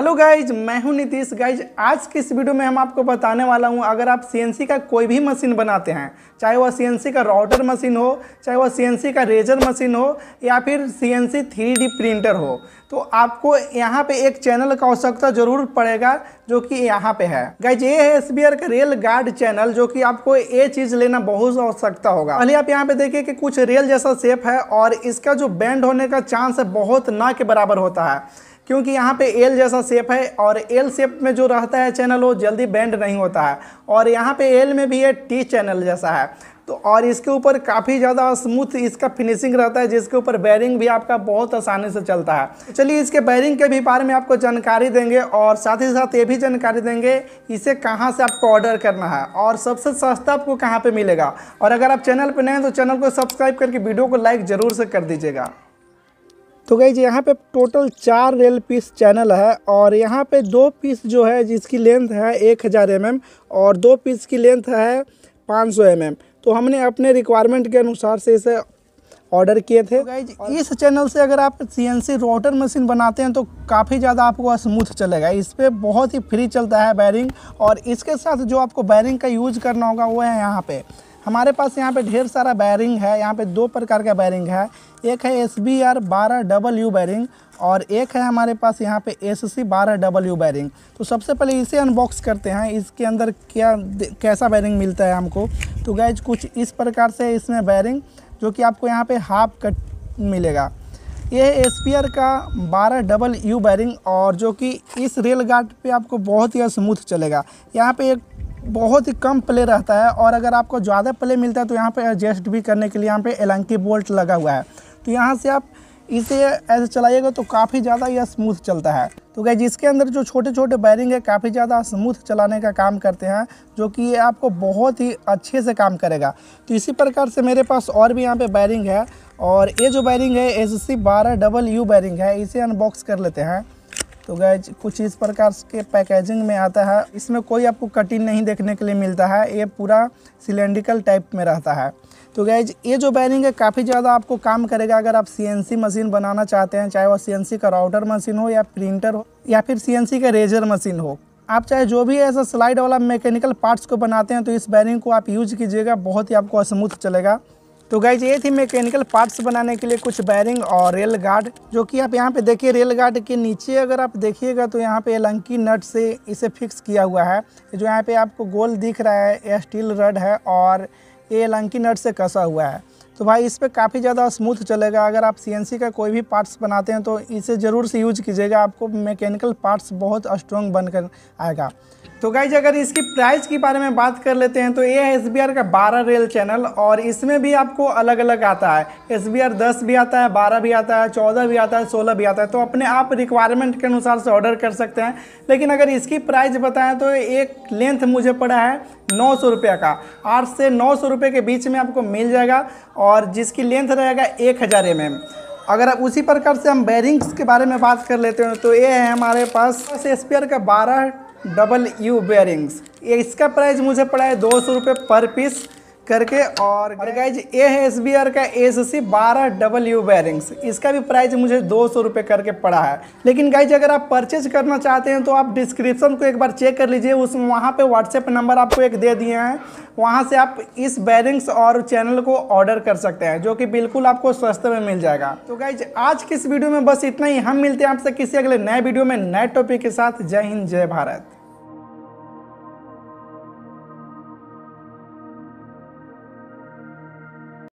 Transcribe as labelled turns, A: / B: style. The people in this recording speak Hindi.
A: हेलो गाइज, मैं हूं नीतीश। गाइज आज की इस वीडियो में हम आपको बताने वाला हूं, अगर आप सीएनसी का कोई भी मशीन बनाते हैं, चाहे वह सीएनसी का राउटर मशीन हो, चाहे वह सीएनसी का रेजर मशीन हो या फिर सीएनसी 3D प्रिंटर हो, तो आपको यहां पे एक चैनल का आवश्यकता जरूर पड़ेगा, जो कि यहां पे है। गाइज ये है एसबीआर का रेल गार्ड चैनल, जो कि आपको ये चीज़ लेना बहुत आवश्यकता होगा। पहले आप यहाँ पे देखिए कि कुछ रेल जैसा शेप है और इसका जो बैंड होने का चांस है बहुत ना के बराबर होता है, क्योंकि यहाँ पे एल जैसा शेप है और एल शेप में जो रहता है चैनल वो जल्दी बेंड नहीं होता है। और यहाँ पे एल में भी ये टी चैनल जैसा है, तो और इसके ऊपर काफ़ी ज़्यादा स्मूथ इसका फिनिशिंग रहता है, जिसके ऊपर बेयरिंग भी आपका बहुत आसानी से चलता है। तो चलिए इसके बेयरिंग के भी बारे में आपको जानकारी देंगे और साथ ही साथ ये भी जानकारी देंगे इसे कहाँ से आपको ऑर्डर करना है और सबसे सस्ता आपको कहाँ पर मिलेगा। और अगर आप चैनल पर नए हैं तो चैनल को सब्सक्राइब करके वीडियो को लाइक ज़रूर से कर दीजिएगा। तो गाइज यहाँ पे टोटल 4 रेल पीस चैनल है और यहाँ पे 2 पीस जो है जिसकी लेंथ है 1000 mm और 2 पीस की लेंथ है 500 mm। तो हमने अपने रिक्वायरमेंट के अनुसार से इसे ऑर्डर किए थे। तो गाइज इस चैनल से अगर आप सीएनसी रोटर मशीन बनाते हैं तो काफ़ी ज़्यादा आपको स्मूथ चलेगा। इस पर बहुत ही फ्री चलता है बैरिंग, और इसके साथ जो आपको बैरिंग का यूज करना होगा वो है यहाँ पे हमारे पास यहाँ पे ढेर सारा बैरिंग है। यहाँ पे 2 प्रकार का बैरिंग है, एक है SBR 12W बैरिंग और एक है हमारे पास यहाँ पे SC 12W बैरिंग। तो सबसे पहले इसे अनबॉक्स करते हैं, इसके अंदर कैसा बैरिंग मिलता है हमको। तो गाइज कुछ इस प्रकार से इसमें बैरिंग, जो कि आपको यहाँ पे हाफ कट मिलेगा। ये है SBR का 12W बैरिंग और जो कि इस रेल गार्ड पे आपको बहुत ही स्मूथ चलेगा। यहाँ पे एक बहुत ही कम प्ले रहता है और अगर आपको ज़्यादा प्ले मिलता है तो यहाँ पे एडजस्ट भी करने के लिए यहाँ पे एलंकी बोल्ट लगा हुआ है। तो यहाँ से आप इसे ऐसे चलाइएगा तो काफ़ी ज़्यादा यह स्मूथ चलता है। तो गाइस इसके अंदर जो छोटे छोटे बैरिंग है काफ़ी ज़्यादा स्मूथ चलाने का काम करते हैं, जो कि ये आपको बहुत ही अच्छे से काम करेगा। तो इसी प्रकार से मेरे पास और भी यहाँ पे बैरिंग है और ये जो बैरिंग है SC 12W बैरिंग है, इसे अनबॉक्स कर लेते हैं। तो गाइज कुछ इस प्रकार के पैकेजिंग में आता है, इसमें कोई आपको कटिंग नहीं देखने के लिए मिलता है, ये पूरा सिलेंड्रिकल टाइप में रहता है। तो गाइज ये जो बैरिंग है काफ़ी ज़्यादा आपको काम करेगा अगर आप सीएनसी मशीन बनाना चाहते हैं, चाहे वह सीएनसी का राउटर मशीन हो या प्रिंटर हो या फिर सीएनसी का रेजर मशीन हो। आप चाहे जो भी ऐसा स्लाइड वाला मैकेनिकल पार्ट्स को बनाते हैं तो इस बैरिंग को आप यूज कीजिएगा, बहुत ही आपको स्मूथ चलेगा। तो गाइज ये थी मैकेनिकल पार्ट्स बनाने के लिए कुछ बैरिंग और रेल गार्ड, जो कि आप यहाँ पे देखिए रेल गार्ड के नीचे अगर आप देखिएगा तो यहाँ पे एलंकी नट से इसे फिक्स किया हुआ है। जो यहाँ पे आपको गोल दिख रहा है यह स्टील रड है और ये एलंकी नट से कसा हुआ है। तो भाई इस पर काफ़ी ज़्यादा स्मूथ चलेगा। अगर आप सीएनसी का कोई भी पार्ट्स बनाते हैं तो इसे ज़रूर से यूज कीजिएगा, आपको मैकेनिकल पार्ट्स बहुत स्ट्रॉन्ग बनकर आएगा। तो गाइज अगर इसकी प्राइस के बारे में बात कर लेते हैं तो ये है SBR का 12 रेल चैनल और इसमें भी आपको अलग अलग आता है। SBR 10 भी आता है, 12 भी आता है, 14 भी आता है, 16 भी आता है। तो अपने आप रिक्वायरमेंट के अनुसार से ऑर्डर कर सकते हैं। लेकिन अगर इसकी प्राइस बताएं तो एक लेंथ मुझे पड़ा है 900 रुपये का, 8 से 900 रुपये के बीच में आपको मिल जाएगा और जिसकी लेंथ रहेगा 1000 mm। अगर आप उसी प्रकार से हम बैरिंग्स के बारे में बात कर लेते हैं तो ये है हमारे पास SBR का 12W बैरिंग्स। ये इसका प्राइस मुझे पड़ा है 200 रुपये पर पीस करके। और गाइज ये है SBR का SC 12W बैरिंग्स, इसका भी प्राइस मुझे 200 रुपये करके पड़ा है। लेकिन गाइज अगर आप परचेज करना चाहते हैं तो आप डिस्क्रिप्शन को एक बार चेक कर लीजिए, उस वहाँ पे व्हाट्सएप नंबर आपको एक दे दिए हैं, वहाँ से आप इस बैरिंग्स और चैनल को ऑर्डर कर सकते हैं, जो कि बिल्कुल आपको सस्ते में मिल जाएगा। तो गाइज आज की इस वीडियो में बस इतना ही। हम मिलते हैं आपसे किसी अगले नए वीडियो में नए टॉपिक के साथ। जय हिंद, जय भारत।